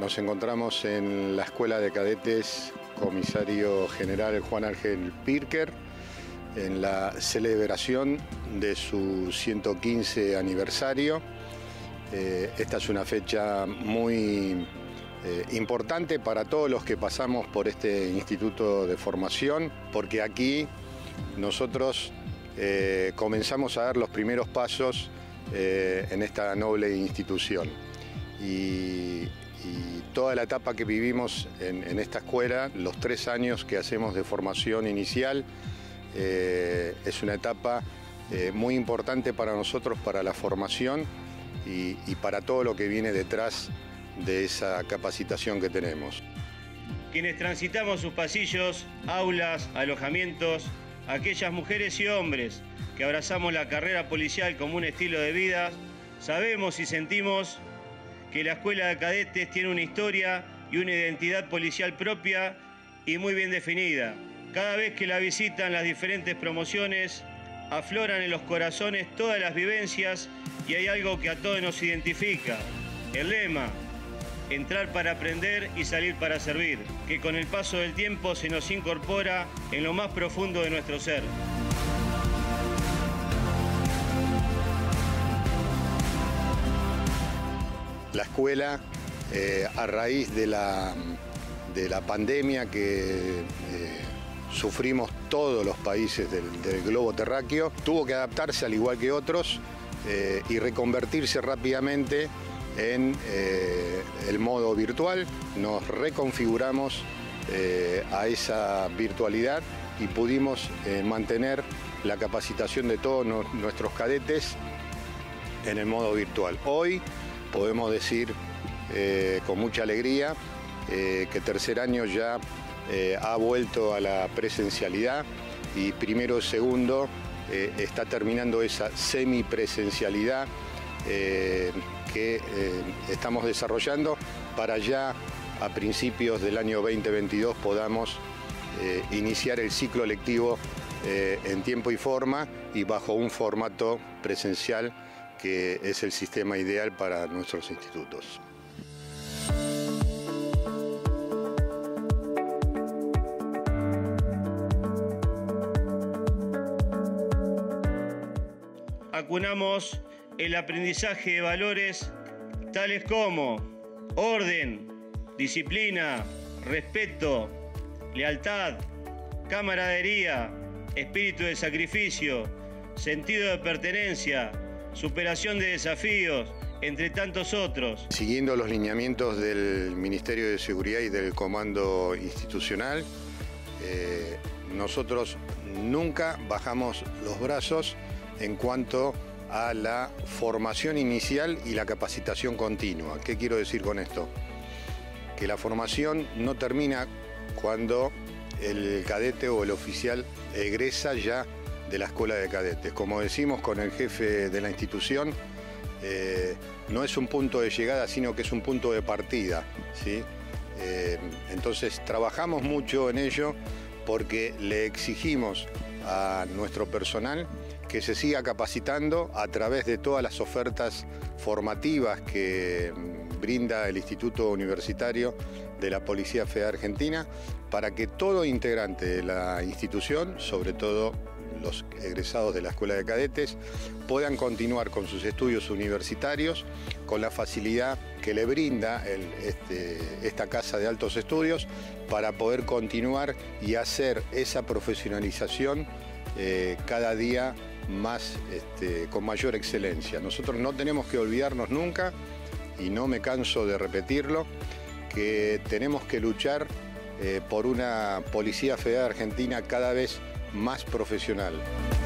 Nos encontramos en la Escuela de Cadetes Comisario General Juan Ángel Pirker, en la celebración de su 115 aniversario. Esta es una fecha muy importante para todos los que pasamos por este instituto de formación, porque aquí nosotros comenzamos a dar los primeros pasos en esta noble institución. Y toda la etapa que vivimos en esta escuela, los 3 años que hacemos de formación inicial, es una etapa muy importante para nosotros, para la formación y para todo lo que viene detrás de esa capacitación que tenemos. Quienes transitamos sus pasillos, aulas, alojamientos, aquellas mujeres y hombres que abrazamos la carrera policial como un estilo de vida, sabemos y sentimos que la Escuela de Cadetes tiene una historia y una identidad policial propia y muy bien definida. Cada vez que la visitan las diferentes promociones, afloran en los corazones todas las vivencias y hay algo que a todos nos identifica. El lema, entrar para aprender y salir para servir, que con el paso del tiempo se nos incorpora en lo más profundo de nuestro ser. La escuela, a raíz de la pandemia que sufrimos todos los países del globo terráqueo, tuvo que adaptarse al igual que otros y reconvertirse rápidamente en el modo virtual. Nos reconfiguramos a esa virtualidad y pudimos mantener la capacitación de todos nuestros cadetes en el modo virtual. Hoy podemos decir con mucha alegría que tercer año ya ha vuelto a la presencialidad y primero y segundo está terminando esa semipresencialidad que estamos desarrollando para ya a principios del año 2022 podamos iniciar el ciclo lectivo en tiempo y forma y bajo un formato presencial que es el sistema ideal para nuestros institutos. Acunamos el aprendizaje de valores tales como orden, disciplina, respeto, lealtad, camaradería, espíritu de sacrificio, sentido de pertenencia, superación de desafíos, entre tantos otros. Siguiendo los lineamientos del Ministerio de Seguridad y del Comando Institucional, nosotros nunca bajamos los brazos en cuanto a la formación inicial y la capacitación continua. ¿Qué quiero decir con esto? Que la formación no termina cuando el cadete o el oficial egresa ya de la escuela de cadetes. Como decimos con el jefe de la institución, no es un punto de llegada, sino que es un punto de partida, ¿sí? Entonces trabajamos mucho en ello porque le exigimos a nuestro personal que se siga capacitando a través de todas las ofertas formativas que brinda el Instituto Universitario de la Policía Federal Argentina, para que todo integrante de la institución, sobre todo los egresados de la Escuela de Cadetes, puedan continuar con sus estudios universitarios con la facilidad que le brinda esta casa de altos estudios para poder continuar y hacer esa profesionalización cada día más, con mayor excelencia. Nosotros no tenemos que olvidarnos nunca, y no me canso de repetirlo, que tenemos que luchar por una Policía Federal Argentina cada vez más profesional.